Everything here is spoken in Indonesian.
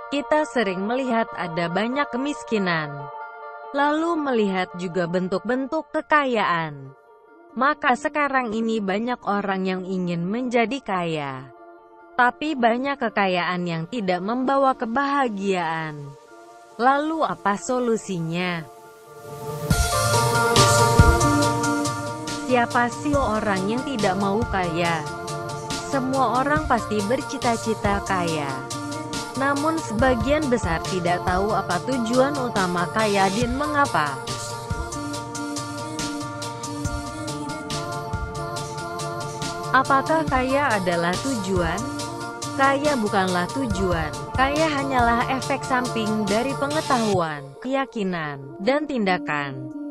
Kita sering melihat ada banyak kemiskinan, lalu melihat juga bentuk-bentuk kekayaan. Maka sekarang ini banyak orang yang ingin menjadi kaya, tapi banyak kekayaan yang tidak membawa kebahagiaan. Lalu apa solusinya? Siapa sih orang yang tidak mau kaya? Semua orang pasti bercita-cita kaya. Namun sebagian besar tidak tahu apa tujuan utama kaya dan mengapa. Apakah kaya adalah tujuan? Kaya bukanlah tujuan. Kaya hanyalah efek samping dari pengetahuan, keyakinan, dan tindakan.